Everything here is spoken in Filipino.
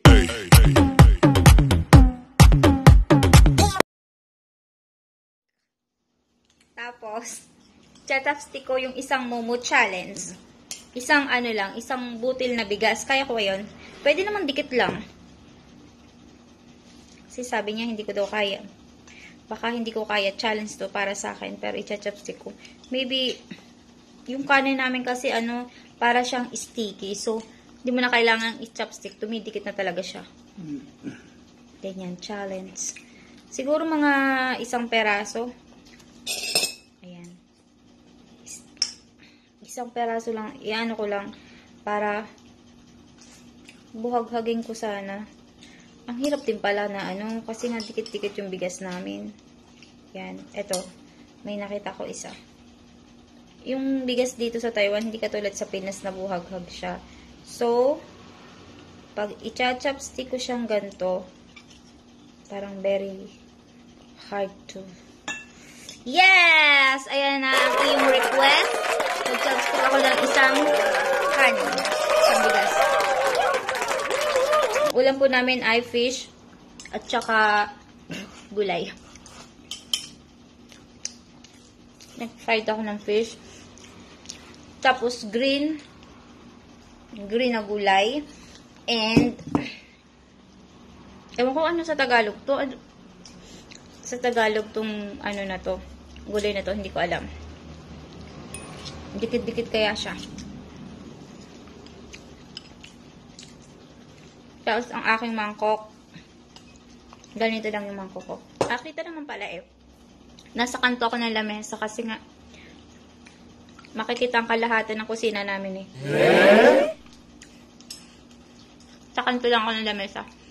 Tapos, chopstick ko yung isang momo challenge. Isang ano lang, isang butil na bigas. Kaya ko yun. Pwede naman dikit lang. Kasi sabi niya, hindi ko daw kaya. Baka hindi ko kaya. Challenge to para sa akin. Pero i-chopstick ko. Maybe, yung kanin namin kasi ano, para siyang sticky. So, hindi mo na kailangan i-chopstick. Tumidikit na talaga siya. Ganyan, challenge. Siguro mga isang peraso. Ayan. Isang peraso lang. Iano ko lang para buhaghagin ko sana. Ang hirap din pala na ano, kasi nga dikit-dikit yung bigas namin. Yan, eto. May nakita ko isa. Yung bigas dito sa Taiwan, hindi katulad sa Pinas na buhaghag siya. So, pag i-chopstick ko siyang ganito, parang very hard to. Yes! Ayan na ang iyong request. Nag-chopstick ako ng isang kanin. Isang bigas. Ulam po namin ay fish at saka gulay. Nag-fried ako ng fish. Tapos green na gulay. And ewan ko ano sa Tagalog to. Sa Tagalog tong ano na to. Gulay na to, hindi ko alam. Dikit-dikit kaya siya. Tapos ang aking mangkok. Ganito lang yung mangkok ko. Kita naman pala eh. Nasa kanto ako ng lamesa kasi nga makikita ang kalahatan ng kusina namin eh. Sa kanto lang ako ng lamesa.